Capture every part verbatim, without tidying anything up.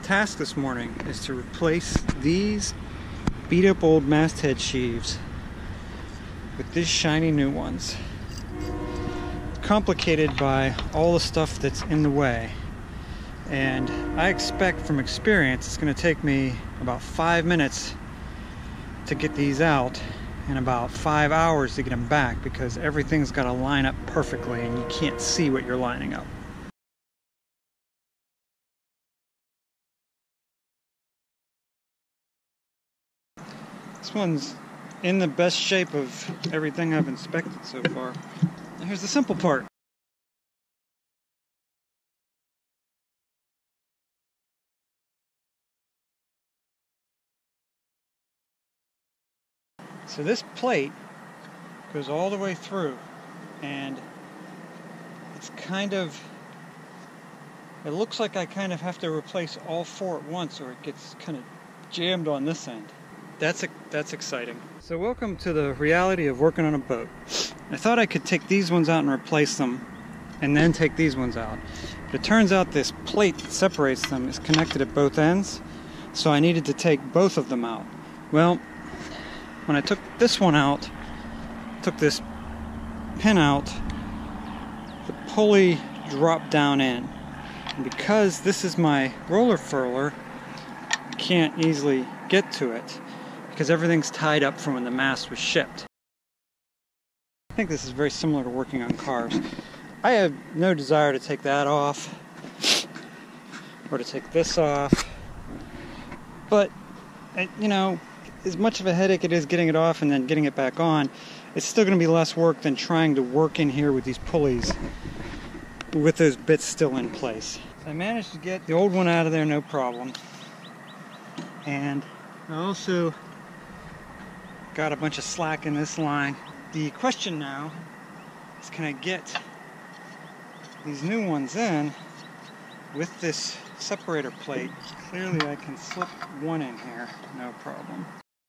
task this morning is to replace these beat up old masthead sheaves with these shiny new ones. It's complicated by all the stuff that's in the way, and I expect from experience it's going to take me about five minutes to get these out and about five hours to get them back, because everything's got to line up perfectly and you can't see what you're lining up. This one's in the best shape of everything I've inspected so far. Now here's the simple part. So this plate goes all the way through, and it's kind of, it looks like I kind of have to replace all four at once or it gets kind of jammed on this end. That's that's exciting. So welcome to the reality of working on a boat. I thought I could take these ones out and replace them and then take these ones out. But it turns out this plate that separates them is connected at both ends, so I needed to take both of them out. Well, when I took this one out, took this pin out, the pulley dropped down in. And because this is my roller furler, I can't easily get to it, because everything's tied up from when the mast was shipped. I think this is very similar to working on cars. I have no desire to take that off or to take this off, but you know, as much of a headache it is getting it off and then getting it back on, it's still going to be less work than trying to work in here with these pulleys with those bits still in place. So I managed to get the old one out of there, no problem. And I also got a bunch of slack in this line. The question now is, can I get these new ones in with this separator plate? Clearly I can slip one in here, no problem.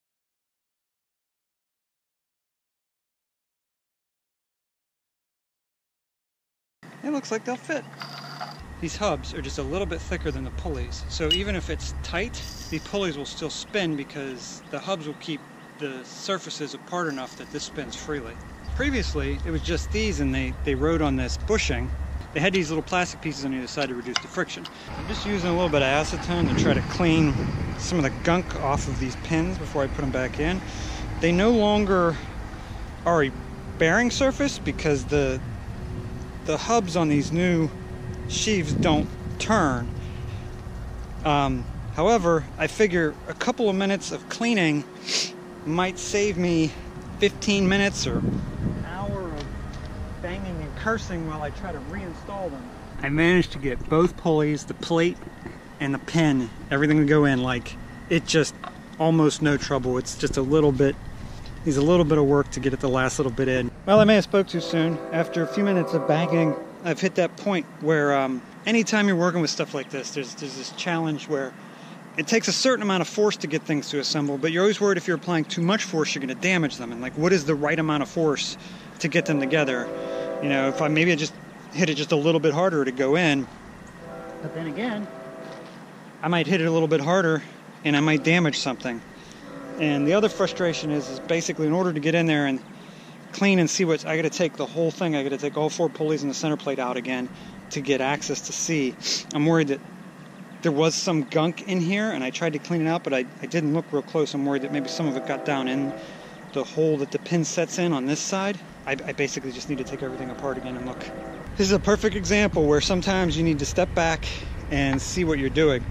It looks like they'll fit. These hubs are just a little bit thicker than the pulleys, so even if it's tight, the pulleys will still spin because the hubs will keep the surfaces apart enough that this spins freely. Previously, it was just these, and they, they rode on this bushing. They had these little plastic pieces on either side to reduce the friction. I'm just using a little bit of acetone to try to clean some of the gunk off of these pins before I put them back in. They no longer are a bearing surface because the the hubs on these new sheaves don't turn. Um, however, I figure a couple of minutes of cleaning might save me fifteen minutes or an hour of banging and cursing while I try to reinstall them. I managed to get both pulleys, the plate and the pin, everything to go in, like it just almost no trouble. It's just a little bit, needs a little bit of work to get it the last little bit in. Well, I may have spoke too soon. After a few minutes of banging, I've hit that point where um, anytime you're working with stuff like this, there's, there's this challenge where it takes a certain amount of force to get things to assemble, but you're always worried if you're applying too much force, you're going to damage them. And like, what is the right amount of force to get them together? You know, if I maybe I just hit it just a little bit harder to go in, but then again, I might hit it a little bit harder and I might damage something. And the other frustration is, is basically in order to get in there and clean and see what's, I got to take the whole thing. I got to take all four pulleys and the center plate out again to get access to see. I'm worried that there was some gunk in here, and I tried to clean it out, but I, I didn't look real close. I'm worried that maybe some of it got down in the hole that the pin sets in on this side. I, I basically just need to take everything apart again and look. This is a perfect example where sometimes you need to step back and see what you're doing.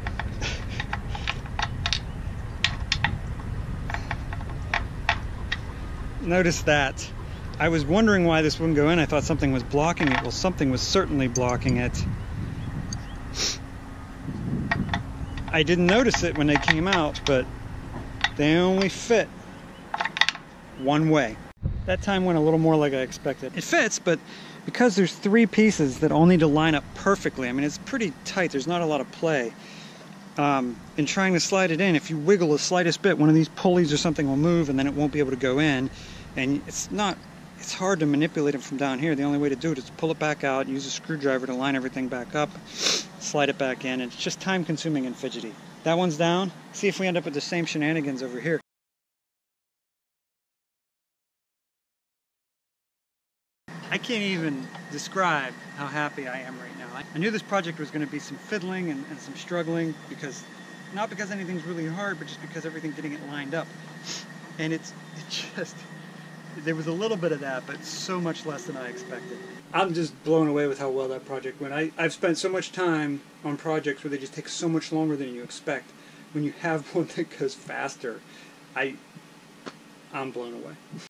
Notice that. I was wondering why this wouldn't go in. I thought something was blocking it. Well, something was certainly blocking it. I didn't notice it when they came out, but they only fit one way. That time went a little more like I expected. It fits, but because there's three pieces that all need to line up perfectly, I mean, it's pretty tight. There's not a lot of play. Um, in trying to slide it in, if you wiggle the slightest bit, one of these pulleys or something will move, and then it won't be able to go in. And it's not, it's hard to manipulate it from down here. The only way to do it is to pull it back out, use a screwdriver to line everything back up, slide it back in, and it's just time consuming and fidgety. That one's down. See if we end up with the same shenanigans over here. I can't even describe how happy I am right now. I knew this project was going to be some fiddling and, and some struggling, because not because anything's really hard, but just because everything getting it lined up. And it's it just, there was a little bit of that, but so much less than I expected. I'm just blown away with how well that project went. I, I've spent so much time on projects where they just take so much longer than you expect. When you have one that goes faster, I, I'm blown away.